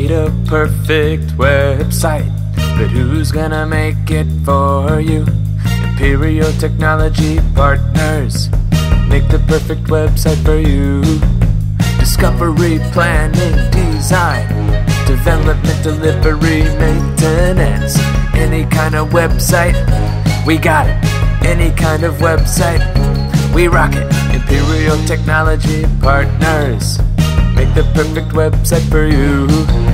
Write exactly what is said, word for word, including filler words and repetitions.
need a perfect website, but who's gonna make it for you? Imperial Technology Partners make the perfect website for you. Discovery, planning, design, development, delivery, maintenance. Any kind of website, we got it. Any kind of website, we rock it. Imperial Technology Partners make the perfect website for you.